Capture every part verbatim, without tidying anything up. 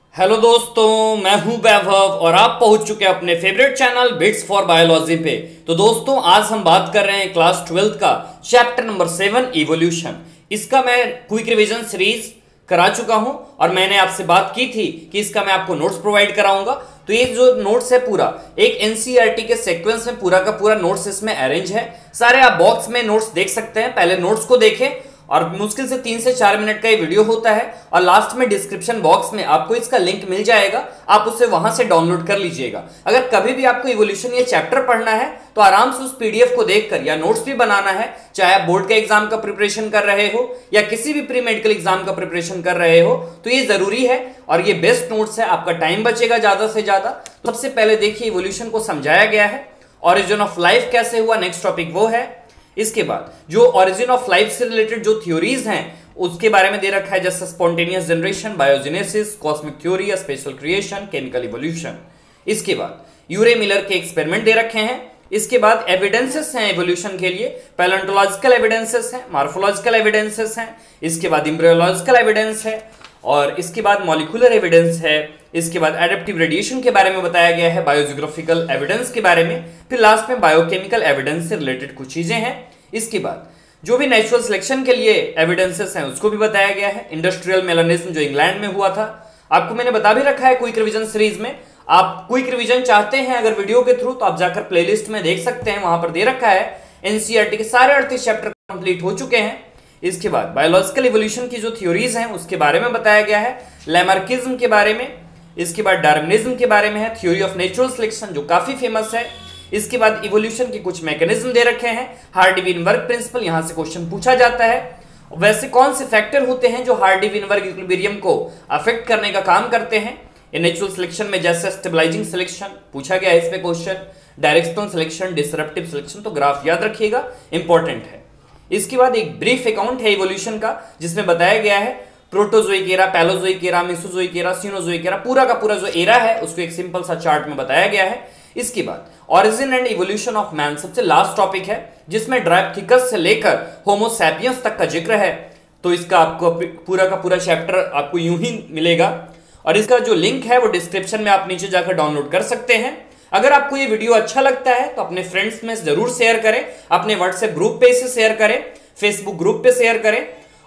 Hello दोस्तों, मैं हूं वैभव और आप पहुंच चुके हैं अपने favourite channel bits for biology पे। तो दोस्तों, आज हम बात कर रहे हैं क्लास ट्वेल्थ का चैप्टर नंबर सेवन इवोल्यूशन। इसका मैं क्विक रिवीजन सीरीज करा चुका हूं और मैंने आपसे बात की थी कि इसका मैं आपको नोट्स प्रोवाइड कराऊंगा। तो ये जो नोट्स है पूरा एक एनसीईआरटी के सीक्वेंस में पूरा का पूरा नोट्स इसमें अरेंज है। सारे आप बॉक्स में नोट्स देख सकते हैं। पहले नोट्स को देखें और मुश्किल से तीन से चार मिनट का ये वीडियो होता है और लास्ट में डिस्क्रिप्शन बॉक्स में आपको इसका लिंक मिल जाएगा, आप उसे वहां से डाउनलोड कर लीजिएगा। अगर कभी भी आपको इवोल्यूशन ये चैप्टर पढ़ना है तो आराम से उस पीडीएफ को देखकर या नोट्स भी बनाना है, चाहे आप बोर्ड के एग्जाम का प्रिपरेशन कर रहे हो या किसी भी प्री मेडिकल एग्जाम का प्रिपरेशन कर रहे हो, तो ये जरूरी है और ये बेस्ट नोट्स है। आपका टाइम बचेगा ज्यादा से ज्यादा। तो सबसे पहले देखिए, इवोल्यूशन को समझाया गया है, ओरिजिन ऑफ लाइफ कैसे हुआ, नेक्स्ट टॉपिक वो है। इसके बाद जो ओरिजिन ऑफ लाइफ से रिलेटेड जो थ्योरीज हैं उसके बारे में दे रखा है, जैसे spontaneous generation, biogenesis, cosmic theory, special creation, chemical evolution. इसके बाद यूरे मिलर के एक्सपेरिमेंट दे रखे हैं। इसके बाद एविडेंसेस हैं इवोल्यूशन के लिए, पैलेंटोलॉजिकल एविडेंसेस हैं, मॉर्फोलॉजिकल एविडेंसेस हैं। इसके बाद एम्ब्रियोलॉजिकल एविडेंस है और इसके बाद मॉलिक्यूलर एविडेंस है। इसके बाद एडेप्टिव रेडिएशन के बारे में बताया गया है, बायोजियोग्राफिकल एविडेंस के बारे में, फिर लास्ट में बायोकेमिकल एविडेंस से रिलेटेड कुछ चीजें हैं। इसके बाद जो भी नेचुरल सिलेक्शन के लिए एविडेंसेस हैं उसको भी बताया गया है। इंडस्ट्रियल मेलानिज्म जो इंग्लैंड में हुआ था, आपको मैंने बता भी रखा है क्विक रिवीजन सीरीज में। आप क्विक रिवीजन चाहते हैं अगर वीडियो के थ्रू, तो आप जाकर प्लेलिस्ट में देख सकते हैं, वहां पर दे रखा है। एनसीईआरटी के सारे अड़तीस चैप्टर कंप्लीट हो चुके हैं। इसके बाद बायोलॉजिकल इवोल्यूशन की जो थ्योरीज हैं उसके बारे में बताया गया है, लैमार्किज्म के बारे में। इसके बाद डार्विनिज्म के बारे में है, थ्योरी ऑफ नेचुरल सिलेक्शन जो काफी फेमस है। इसके बाद इवोल्यूशन के कुछ मैकेनिज्म दे रखे हैं, हार्डी-वीनबर्ग प्रिंसिपल, यहां से क्वेश्चन पूछा जाता है। वैसे कौन से फैक्टर होते हैं जो हार्डी-वीनबर्ग इक्विलिब्रियम को अफेक्ट करने का काम करते हैं ये नेचुरल सिलेक्शन में, जैसे स्टेबलाइजिंग सिलेक्शन पूछा गया है इस पे question, directional selection, disruptive selection. तो ग्राफ याद रखिएगा, इंपॉर्टेंट है। इसके बाद एक ब्रीफ अकाउंट है इवोल्यूशन का जिसमें बताया गया है proterozoic era, palaeozoic era, mesozoic era, cenozoic era, पूरा का पूरा जो एरा है उसको एक सिंपल सा चार्ट में बताया गया है। इसके बाद origin and evolution of man सबसे लास्ट टॉपिक है, जिसमें ड्रायोप्थिकस से लेकर होमो सैपियंस तक का जिक्र है। तो इसका आपको पूरा का पूरा चैप्टर आपको यूं ही मिलेगा और इसका जो लिंक है वो डिस्क्रिप्शन में आप नीचे जाकर डाउनलोड कर सकते हैं। अगर आपको ये वीडियो अच्छा लगता है तो अपने फ्रेंड्स में जरूर शेयर करें, अपने व्हाट्सएप ग्रुप पे इसे शेयर करें, फेसबुक ग्रुप पे शेयर करें।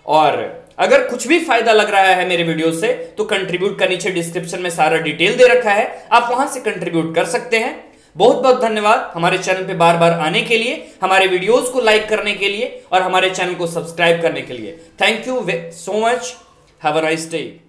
और अगर कुछ भी फायदा लग रहा है मेरे वीडियो से तो कंट्रीब्यूट का नीचे डिस्क्रिप्शन में सारा डिटेल दे रखा है, आप वहां से कंट्रीब्यूट कर सकते हैं। बहुत बहुत धन्यवाद हमारे चैनल पे बार बार आने के लिए, हमारे वीडियोस को लाइक करने के लिए और हमारे चैनल को सब्सक्राइब करने के लिए। Thank you so much, have a nice day.